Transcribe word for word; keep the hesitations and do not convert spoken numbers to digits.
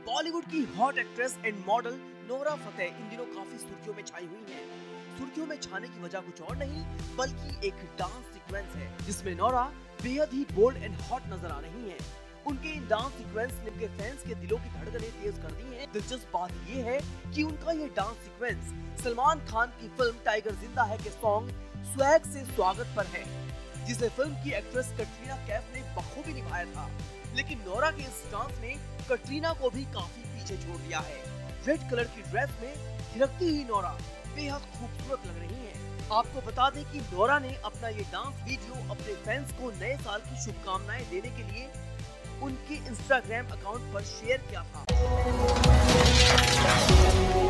बॉलीवुड की hot actress and model Nora Fatehi इन दिनों काफी सुर्खियों में छाई हुई हैं। सुर्खियों में छाने की वजह कुछ और नहीं बल्कि एक डांस सीक्वेंस है जिसमें नोरा बेहद ही बोल्ड एंड हॉट नजर आ रही हैं। उनके इन डांस सीक्वेंस ने उनके फैंस के दिलों की धड़कनें तेज कर दी हैं। दिलचस्प बात ये है कि उनका ये डांस सीक्वेंस सलमान खान की फिल्म टाइगर जिंदा है के सॉन्ग स्वैग से स्वागत पर है, जिसे फिल्म की एक्ट्रेस कटरीना कैफ ने बखूबी निभाया था। लेकिन नोरा के इस डांस ने कटरीना को भी काफी पीछे छोड़ दिया है। रेड कलर की ड्रेस में थिरकती हुई नोरा बेहद खूबसूरत लग रही हैं। आपको बता दें कि नोरा ने अपना ये डांस वीडियो अपने फैंस को नए साल की शुभकामनाएं देने के लिए उनके इंस्टाग्राम अकाउंट पर शेयर किया था।